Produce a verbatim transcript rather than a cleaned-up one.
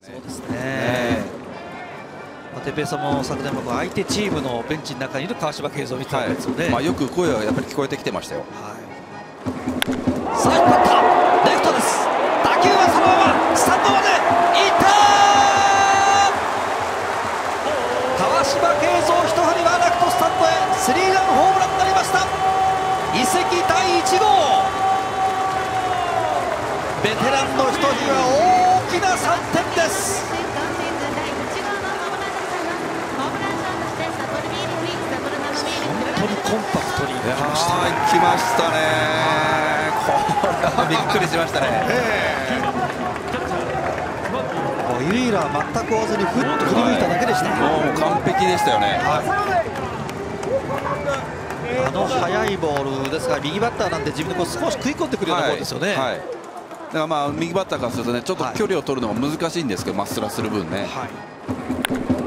そうですね。哲平さんも昨年も相手チームのベンチの中にいる川島慶三を見てたわけですよね。 まあよく声はやっぱり聞こえてきてましたよ。 はい、さあ引っ張ったレフトです。打球はそのままスタンドまでいったー。川島慶三一振りはレフトスタンドへスリーランホームランになりました。移籍だいいち号。ベテランの人には大きなさんてんです。本当にコンパクトにいきましたね。 行きましたね。これはびっくりしましたね。 ウィーラー全く追わずにふっと振り向いただけでした。 もう完璧でしたよね。 はい、あの速いボールですから右バッターなんで自分でこう少し食い込んでくるようなボールですよね。はいはい、 だからまあ右バッターからするとねちょっと距離を取るのが難しいんですけど、まっすらする分ね。はい